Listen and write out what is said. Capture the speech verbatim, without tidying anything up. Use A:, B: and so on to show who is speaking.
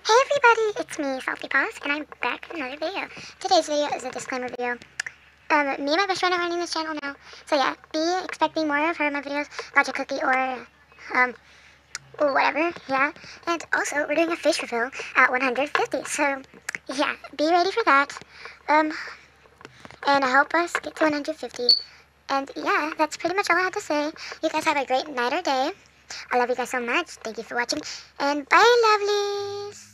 A: Hey everybody, it's me, Salty Paws, and I'm back with another video. Today's video is a disclaimer video. Um, me and my best friend are running this channel now, so yeah, be expecting more of her in my videos, Gotcha Cookie or, um, whatever, yeah. And also, we're doing a fish refill at one hundred fifty, so yeah, be ready for that. Um, and help us get to one hundred fifty. And yeah, that's pretty much all I have to say. You guys have a great night or day. I love you guys so much. Thank you for watching, and bye, lovelies!